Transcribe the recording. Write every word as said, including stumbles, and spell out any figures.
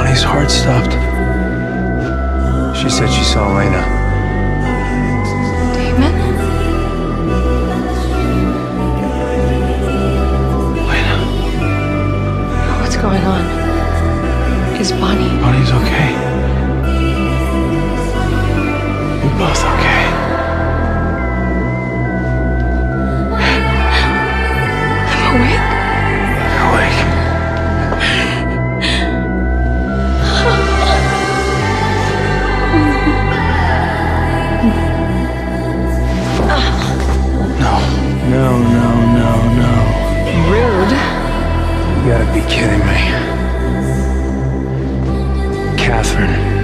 Bonnie's heart stopped. She said she saw Elena. Damon? Elena. What's going on? Is Bonnie... Bonnie's okay. You're both okay. I'm awake? You're awake. No, no, no, no, no. Rude. You gotta be kidding me. Catherine.